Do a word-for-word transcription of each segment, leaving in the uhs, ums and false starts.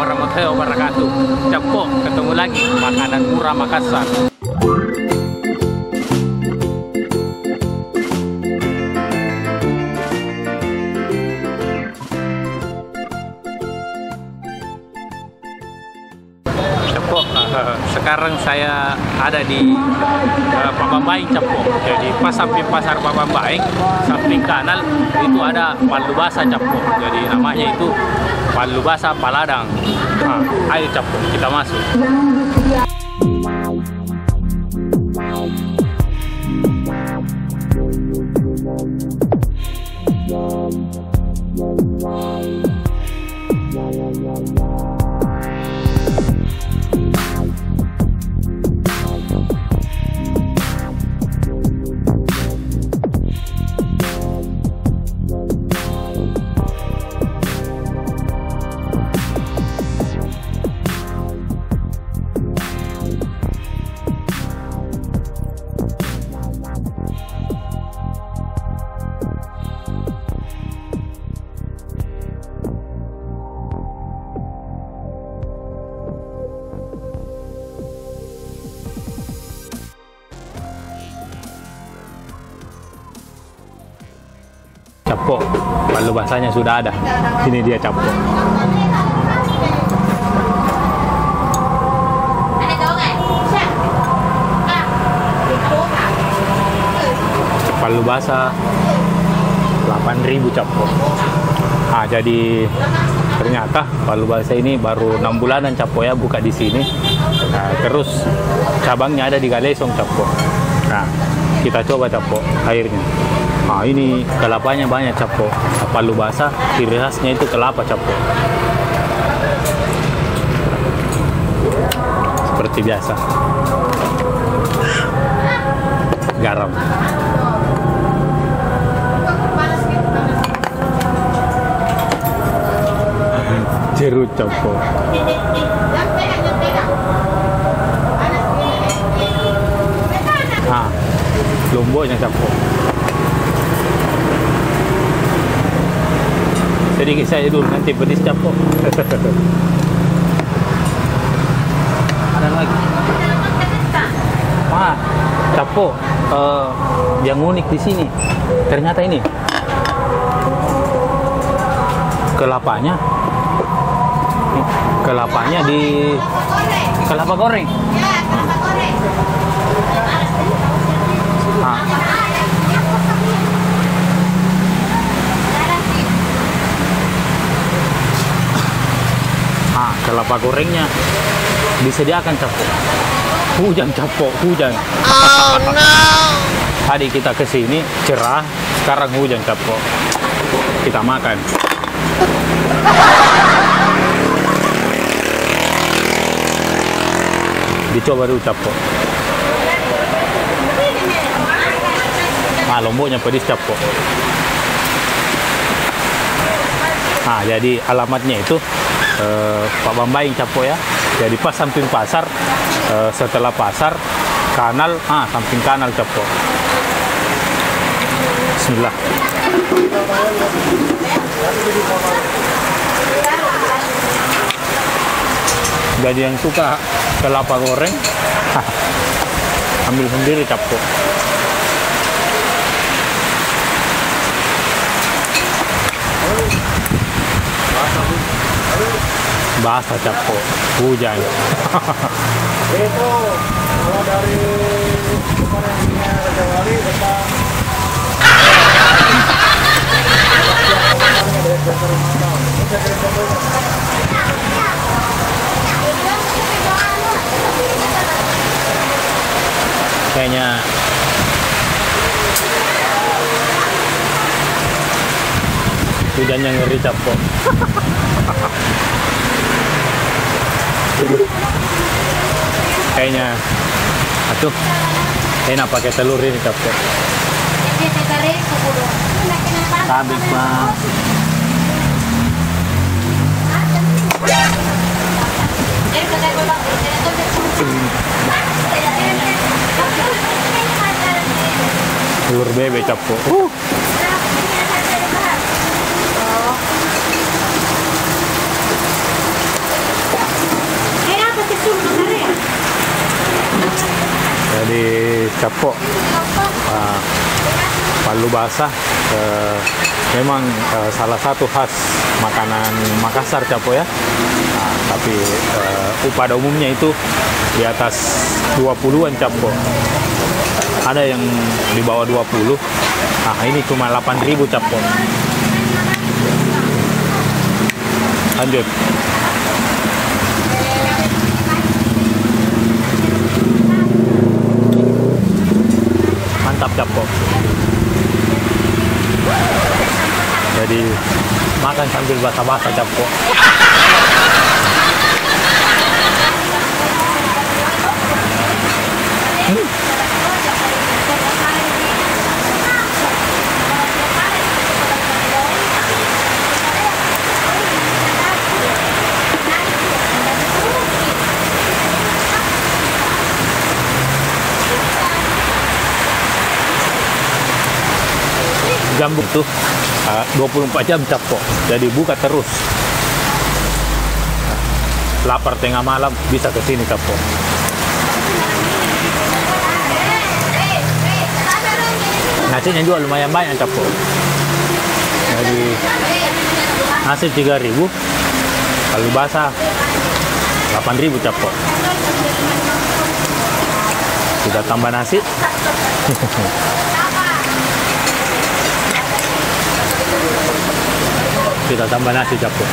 warahmatullahi wabarakatuh. Capok, ketemu lagi makanan murah Makassar. Capok, uh, sekarang saya ada di uh, Pabambaing Capok. Jadi pas samping pasar Pabambaing, samping kanal itu ada Palu Basah Capok. Jadi namanya itu Palu Basah Paladang. Nah, ayo Capok, kita masuk. Capok, Palu Basahnya sudah ada. Ini dia Capok. Palu Basah delapan ribu Capok. Ah, jadi ternyata Palu Basah ini baru enam bulanan Capok ya buka di sini. Nah, terus cabangnya ada di Galesong Capok. Nah, kita coba Capok airnya. Nah, ini kelapanya banyak Capok. Palu Basah ciri khasnya itu kelapa Capok. Seperti biasa. Garam. Jeruk Capok. Nah, lomboknya Capok. Sedikit saya dulu, nanti pedis Capok. Ada lagi. Wah, Capok. Uh, yang unik di sini, ternyata ini kelapanya, kelapanya di kelapa goreng. Nah. Kelapa gorengnya disediakan Capok. Hujan Capok, hujan. Oh no. Tadi kita ke sini cerah, sekarang hujan Capok. Kita makan. Dicoba dulu Capok. Ah, lomboknya pedis Capok. Nah, jadi alamatnya itu Uh, Pabambaing Capok ya. Jadi pas samping pasar, uh, setelah pasar kanal, ah samping kanal Capok. Bismillah. Jadi yang suka kelapa goreng, ambil sendiri Capok. Basah Capok, hujan. Itu kalau dari kemarinnya Raja Wali depan kayaknya hujannya ngeri Capok. Kayaknya atuh enak pakai telur ini Capok. Habis Bang. Telur bebek Capok. Uh. Capok uh, palu basah uh, memang uh, salah satu khas makanan Makassar Capo ya. Nah, tapi uh, pada umumnya itu di atas dua puluhan Capo. Ada yang di bawah dua puluh. Nah, ini cuma delapan ribu Capo. Lanjut. Mantap Capo. Jadi makan sambil basah-basah Capo. Hmm. Jambu tuh uh, dua puluh empat jam Capo, jadi buka terus. Lapar tengah malam bisa ke sini Capo. Nasinya juga lumayan banyak Capo. Jadi nasi tiga ribu, palu basah delapan ribu Capo. Kita tambah nasi. Kita tambah nasi Capo.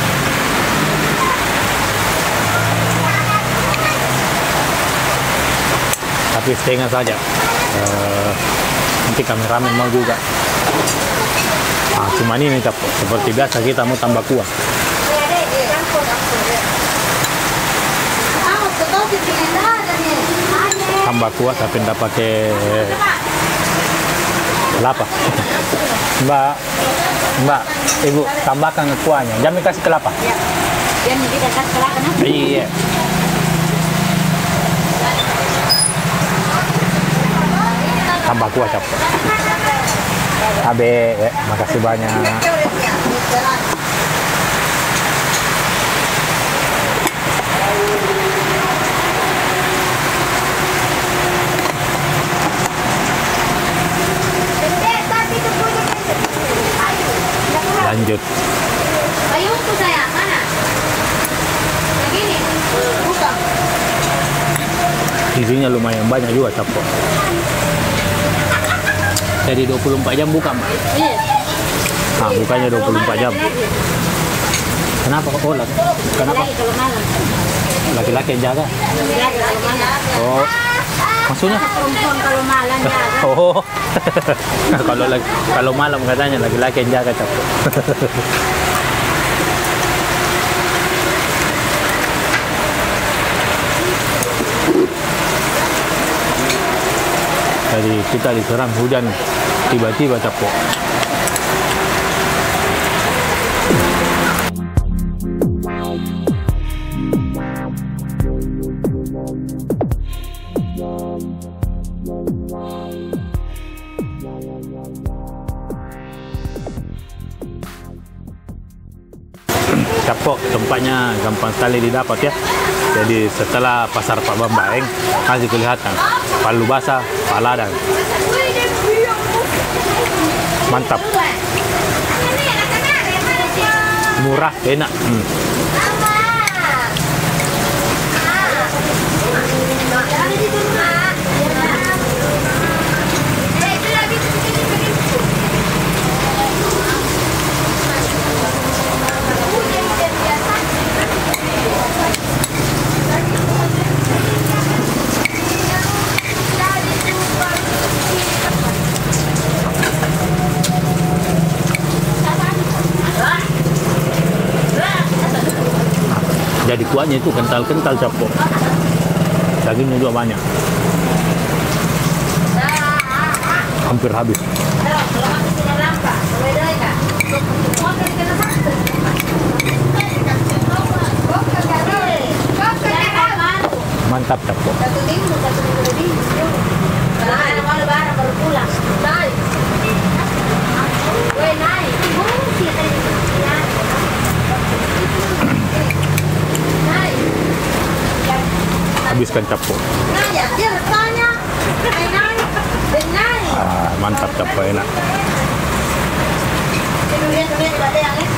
Tapi setengah saja. Uh, nanti kameramen mau juga. Nah, cuma ini Capo. Seperti biasa kita mau tambah kuah. Tambah kuah tapi tidak pakai kelapa. Mbak, Mbak, Ibu tambahkan ke kuahnya. Jangan kasih kelapa. Iya. Jangan kasih kelapa. Iya. Tambah kuah Capo. Abe, ya, makasih banyak. Lanjut. Payungku saya mana? Begini, buka. Isinya lumayan banyak juga Capo. Jadi dua puluh empat jam buka, Mbak? Iya. Nah, bukanya dua puluh empat jam. Kenapa kok? Oh, kenapa? Kalau malam. Laki-laki yang jaga? Jaga kalau malam. Oh, maksudnya? Perempuan kalau malam jaga. Oh, kalau lagi kalau malam katanya laki-laki yang jaga Capo. Jadi kita diserang hujan tiba-tiba Capo. Capo tempatnya gampang sekali didapat ya. Jadi setelah pasar Pak Bambaeng masih kelihatan palu basah, paladang. Mantap. Murah, enak. Hmm. Jadi kuahnya itu kental-kental Capo. Dagingnya juga banyak. Hampir habis. Mantap Capo. Satu minggu, satu minggu lebih. Karena mau lebaran baru pulang. Naik. Gue naik. Habiskan Capo. Nah ya, dia bertanya. Naik. mantap capo enak. Durian durian juga ada yang lain.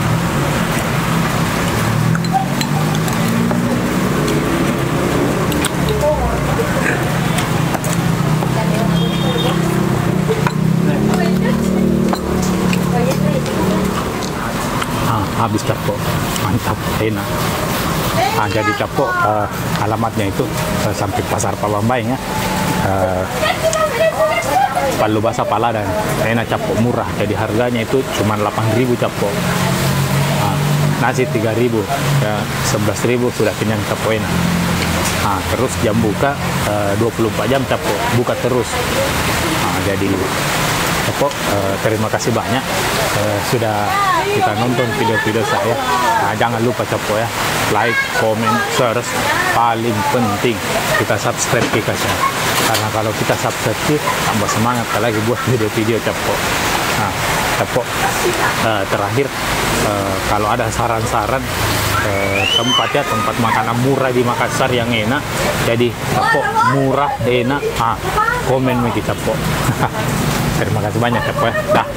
Ah, habis capo, mantap enak. Ah, jadi capo eh, alamatnya itu eh, sampai pasar Palembang ya. Eh, Palu basah Paladan, enak capo murah. Jadi harganya itu cuma delapan ribu capo. Ah, nasi tiga ribu, ya, sebelas ribu sudah kenyang capo enak. Ah, terus jam buka eh, dua puluh empat jam capo, buka terus. Ah, jadi capo eh, terima kasih banyak eh, sudah kita nonton video-video saya. Nah, jangan lupa capo ya, like, comment, share, paling penting kita subscribe kita ya. Karena kalau kita subscribe tambah semangat lagi buat video-video capo. Nah, capo eh, terakhir eh, kalau ada saran-saran eh, tempat ya, tempat makanan murah di Makassar yang enak, jadi capo murah enak, ah komen lagi capo. Terima kasih banyak capo ya. Dah.